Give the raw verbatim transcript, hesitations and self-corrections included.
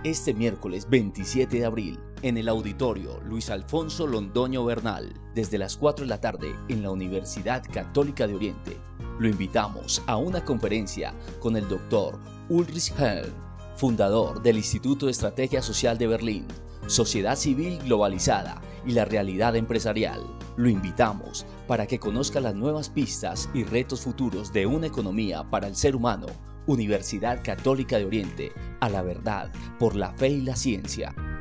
Este miércoles veintisiete de abril, en el auditorio Luis Alfonso Londoño Bernal, desde las cuatro de la tarde en la Universidad Católica de Oriente, lo invitamos a una conferencia con el doctor Ulrich Helm, fundador del Instituto de Estrategia Social de Berlín, Sociedad Civil Globalizada y la Realidad Empresarial. Lo invitamos para que conozca las nuevas pistas y retos futuros de una economía para el ser humano. Universidad Católica de Oriente, a la verdad, por la fe y la ciencia.